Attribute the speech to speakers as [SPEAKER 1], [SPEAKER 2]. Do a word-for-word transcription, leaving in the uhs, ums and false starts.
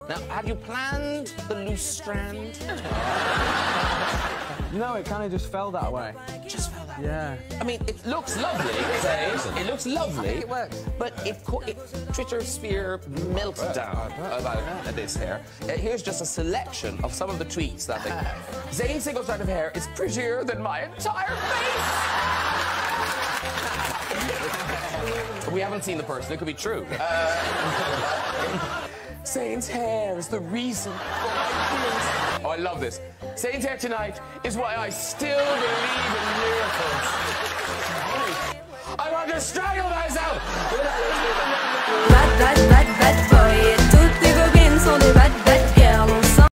[SPEAKER 1] Now, have you planned the loose strand?
[SPEAKER 2] No, it kind of just fell that way.
[SPEAKER 1] It just fell that
[SPEAKER 2] yeah.
[SPEAKER 1] way. I mean, it looks lovely, Zane. It looks lovely.
[SPEAKER 2] I think it works.
[SPEAKER 1] But it, it Twitter sphere melted down about this hair. Uh, here's just a selection of some of the tweets that they... Zane's single strand of hair is prettier than my entire face! We haven't seen the person. It could be true. Uh, Zane's hair is the reason for my feelings. Oh, I love this. Zane's hair tonight is why I still believe in miracles. I want to strangle myself!